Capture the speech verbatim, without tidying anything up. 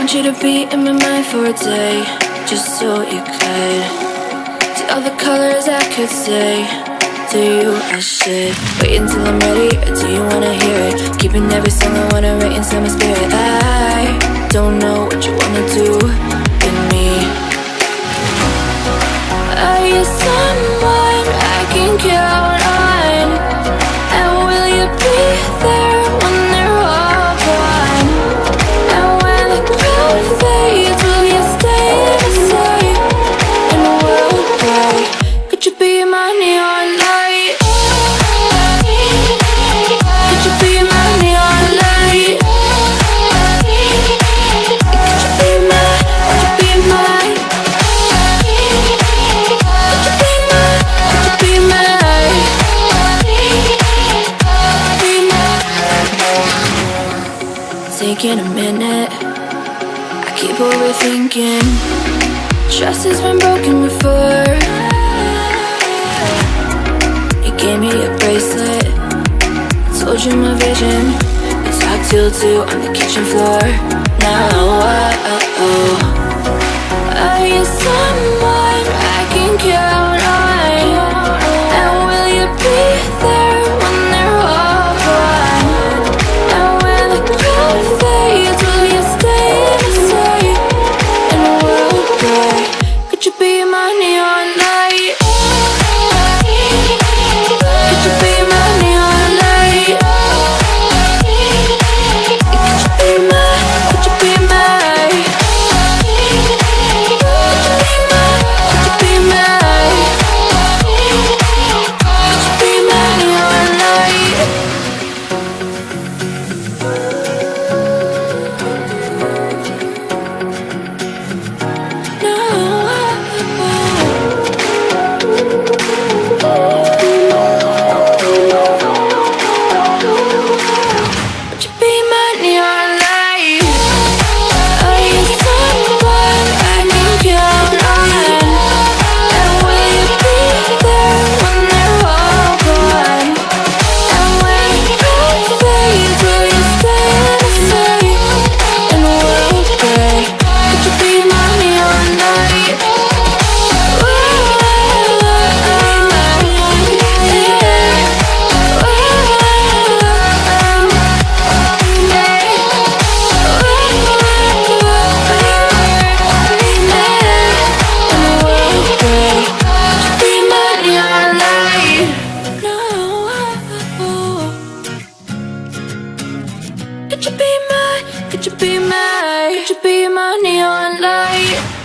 want you to be in my mind for a day, just so you could see all the colors I could say to you. I should wait until I'm ready, or do you wanna hear it? Keeping every song I wanna write inside my spirit. I don't know what you wanna do with me. Are you someone I can count on? And will you be there when they're all gone? And when the crowd fades, will you stay the same? And we'll pray. Could you be my neon light? Could you be my neon light? Could you be my, could you be my? Taking a minute, I keep overthinking. Trust has been broken before. You gave me a bracelet, I told you my vision. We talked till two on the kitchen floor. Now oh, are you someone I can count on? And will you be there when they're all gone? And when the crowd fades, will you stay the same? And we'll pray. Could you be my neon light? Could you be my neon light? Could you be my, could you be my? Could you be my, could you be my neon light? Would you be my neon light? Are you someone I can count on? And will you be there when they're all gone? And when the crowd fades, will you stay the same? And we'll pray. Could you be my neon light? Could you be my, could you be my, could you be my neon light?